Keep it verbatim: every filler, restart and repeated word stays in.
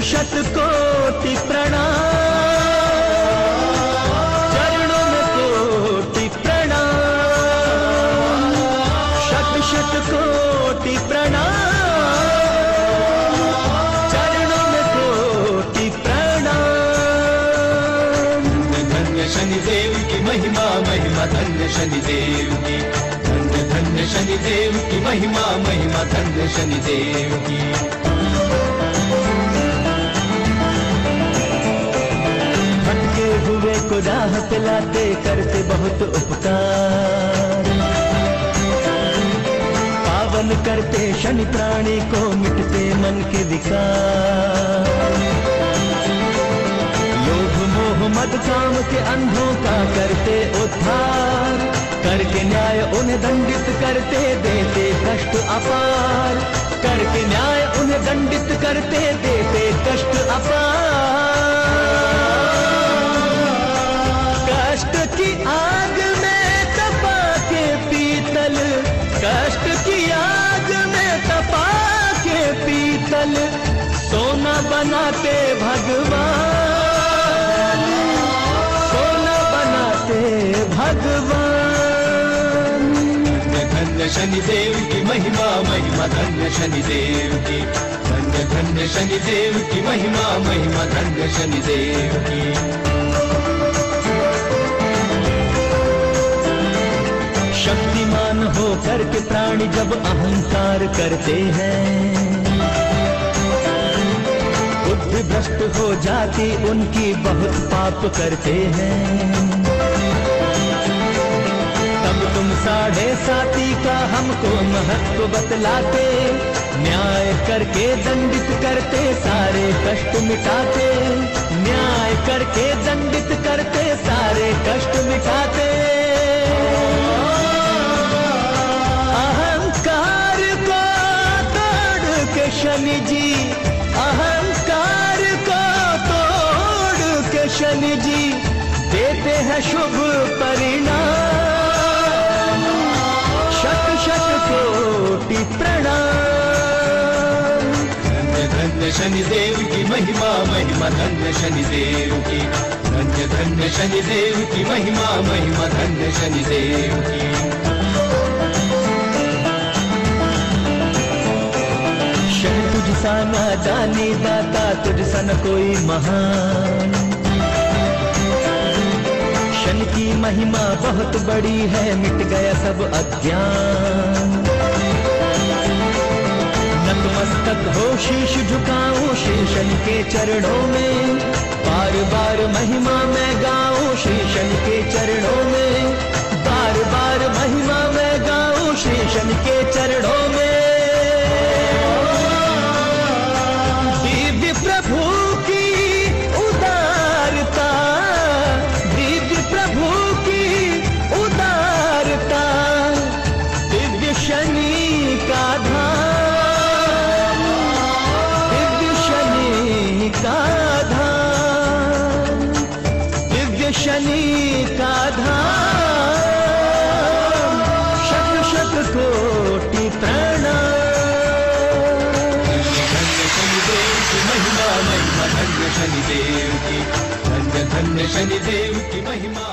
शत कोटि प्रणाम, चरणों में कोटि प्रणाम, शत शत कोटि प्रणाम, चरणों में कोटि प्रणाम। धन्य शनिदेव की महिमा महिमा, धन्य शनिदेव की, धन्य धन्य शनिदेव की महिमा महिमा, धन्य शनिदेव की। भटके हुए को राह पिलाते, करते बहुत उपकार, पावन करते शनि प्राणी को, मिटते मन के विकार। लोभ मोह मद काम के अंधों का करते उद्धार, करके न्याय उन्हें दंडित करते, देते कष्ट अपार, करके न्याय उन्हें दंडित करते, देते कष्ट अपार। कष्ट की आग में तपा के पीतल, कष्ट की आग में तपा के पीतल, सोना बनाते भगवान, सोना बनाते भगवान। धन्य शनिदेव की महिमा महिमा, धन्य शनिदेव की, धन्य धन्य शनिदेव की महिमा महिमा, धन्य शनिदेव की। शक्तिमान हो करके प्राणी जब अहंकार करते हैं, बुद्धि भ्रष्ट हो जाती उनकी, बहुत पाप करते हैं। तब तुम साढ़े साती का हमको महत्व बतलाते, न्याय करके दंडित करते, सारे कष्ट मिटाते, न्याय करके दंडित करते, सारे कष्ट मिटाते। अहंकार को तोड़ के शनि जी, अहंकार को तोड़ के शनि जी, देते हैं शुभ परिणाम, शत शत कोटि प्रणाम। धन्य धन्य शनिदेव की महिमा महिमा, धन्य शनिदेव की, धन्य धन्य शनिदेव की महिमा महिमा, धन्य शनिदेव की। शनि तुझसा न जाने दाता, तुझसा न कोई महान, शनि की महिमा बहुत बड़ी है, मिट गया सब अज्ञान। नतमस्तक हो शीश झुकाऊं, श्री शनि के चरणों में, बार बार महिमा मैं गाऊं, श्री शनि के चरणों में, बार बार महिमा मैं गाऊं, श्री शनि के चरणों में। दिव्य प्रभु की उदारता, दिव्य प्रभु की उदारता, दिव्य शनि का धाम, दिव्य शनि का धाम, दिव्य शनि का धाम, शत शत कोटि प्रणाम। महिमा महिमा, धन्य शनिदेव की, धन्य धन्य शनिदेव की महिमा।